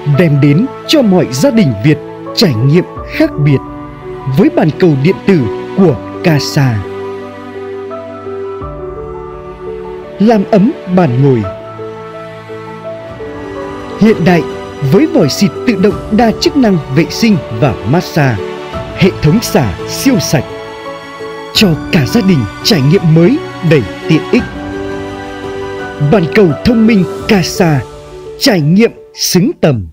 đem đến cho mọi gia đình Việt trải nghiệm khác biệt với bàn cầu điện tử của Casa. Làm ấm bàn ngồi. Hiện đại với vòi xịt tự động đa chức năng vệ sinh và massage, hệ thống xả siêu sạch, cho cả gia đình trải nghiệm mới đầy tiện ích. Bàn cầu thông minh Casa, trải nghiệm xứng tầm.